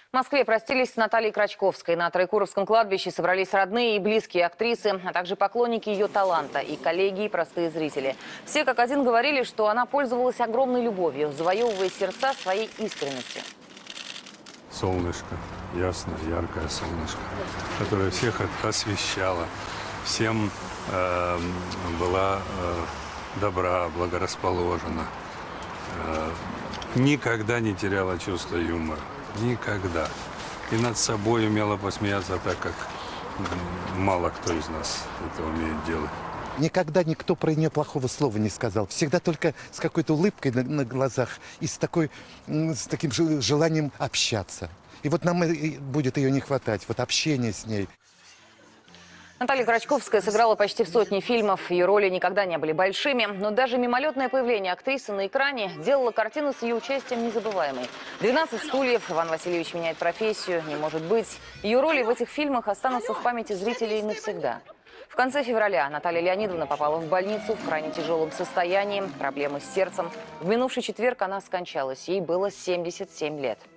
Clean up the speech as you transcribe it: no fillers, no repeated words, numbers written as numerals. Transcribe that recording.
В Москве простились с Натальей Крачковской. На Троекуровском кладбище собрались родные и близкие актрисы, а также поклонники ее таланта и коллеги, и простые зрители. Все как один говорили, что она пользовалась огромной любовью, завоевывая сердца своей искренностью. Солнышко, ясное, яркое солнышко, которое всех освещало, всем была добра, благорасположена, никогда не теряла чувство юмора. Никогда. И над собой умела посмеяться так, как мало кто из нас это умеет делать. Никогда никто про нее плохого слова не сказал. Всегда только с какой-то улыбкой на глазах и с таким желанием общаться. И вот нам будет ее не хватать, вот общение с ней. Наталья Крачковская сыграла почти в сотне фильмов. Ее роли никогда не были большими, но даже мимолетное появление актрисы на экране делало картину с ее участием незабываемой. «12 стульев», «Иван Васильевич меняет профессию», «Не может быть». Ее роли в этих фильмах останутся в памяти зрителей навсегда. В конце февраля Наталья Леонидовна попала в больницу в крайне тяжелом состоянии, проблемы с сердцем. В минувший четверг она скончалась, ей было 77 лет.